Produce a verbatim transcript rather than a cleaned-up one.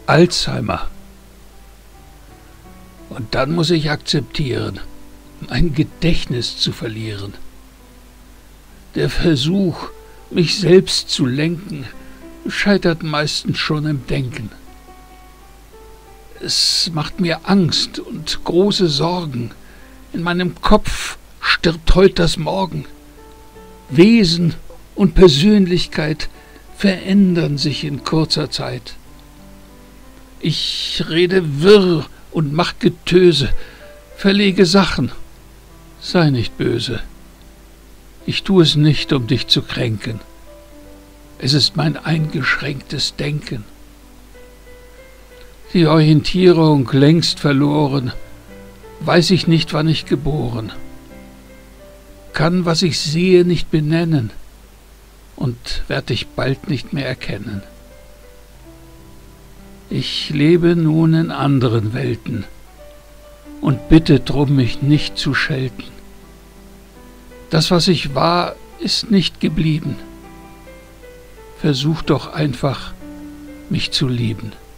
Alzheimer. Und dann muss ich akzeptieren, mein Gedächtnis zu verlieren. Der Versuch, mich selbst zu lenken, scheitert meistens schon im Denken. Es macht mir Angst und große Sorgen. In meinem Kopf stirbt heut das Morgen. Wesen und Persönlichkeit verändern sich in kurzer Zeit. Ich rede wirr und mach Getöse, verlege Sachen. Sei nicht böse. Ich tu es nicht, um dich zu kränken. Es ist mein eingeschränktes Denken. Die Orientierung längst verloren, weiß ich nicht, wann ich geboren, kann, was ich sehe, nicht benennen und werd ich bald nicht mehr erkennen. Ich lebe nun in anderen Welten und bitte drum, mich nicht zu schelten. Das, was ich war, ist nicht geblieben. Versuch doch einfach, mich zu lieben.